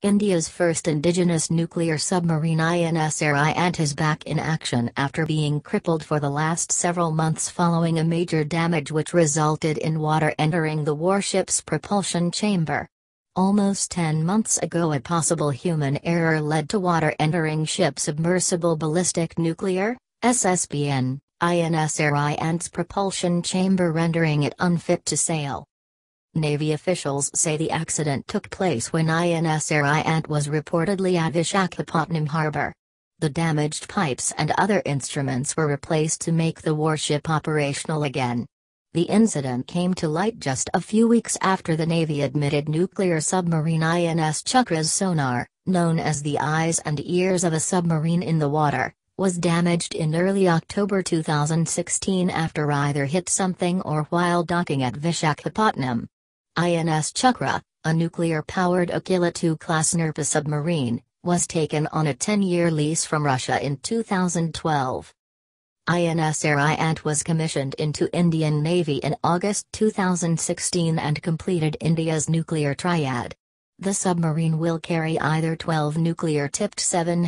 India's first indigenous nuclear submarine INS Arihant is back in action after being crippled for the last several months following a major damage which resulted in water entering the warship's propulsion chamber. Almost 10 months ago, a possible human error led to water entering Ship Submersible Ballistic Nuclear (SSBN) INS Arihant's propulsion chamber, rendering it unfit to sail. Navy officials say the accident took place when INS Arihant was reportedly at Vishakhapatnam harbour. The damaged pipes and other instruments were replaced to make the warship operational again. The incident came to light just a few weeks after the Navy admitted nuclear submarine INS Chakra's sonar, known as the eyes and ears of a submarine in the water, was damaged in early October 2016 after either hit something or while docking at Vishakhapatnam. INS Chakra, a nuclear-powered Akula II class Nerpa submarine, was taken on a 10-year lease from Russia in 2012. INS Arihant was commissioned into Indian Navy in August 2016 and completed India's nuclear triad. The submarine will carry either 12 nuclear-tipped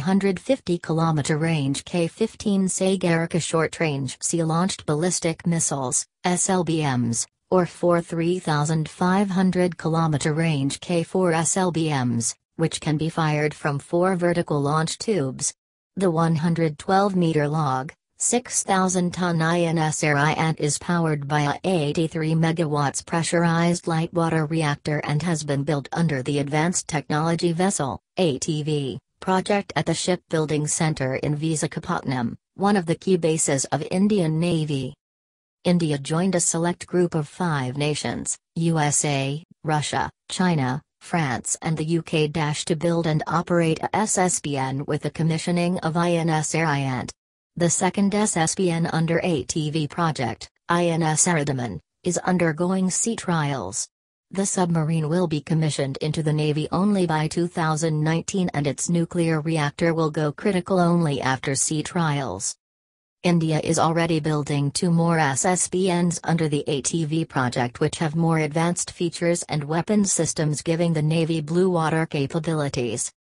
750-km range K-15 Sagarika short-range sea-launched ballistic missiles, SLBMs, or 4 3,500-km range K-4 SLBMs, which can be fired from 4 vertical launch tubes. The 112-meter-long, 6,000-ton INS Arihant is powered by a 83 MW pressurized light water reactor and has been built under the Advanced Technology Vessel (ATV) project at the Shipbuilding Center in Vishakhapatnam, one of the key bases of Indian Navy. India joined a select group of 5 nations, USA, Russia, China, France and the UK to build and operate a SSBN with the commissioning of INS Arihant. The second SSBN under ATV project, INS Arihant, is undergoing sea trials. The submarine will be commissioned into the Navy only by 2019 and its nuclear reactor will go critical only after sea trials. India is already building 2 more SSBNs under the ATV project which have more advanced features and weapons systems, giving the Navy blue water capabilities.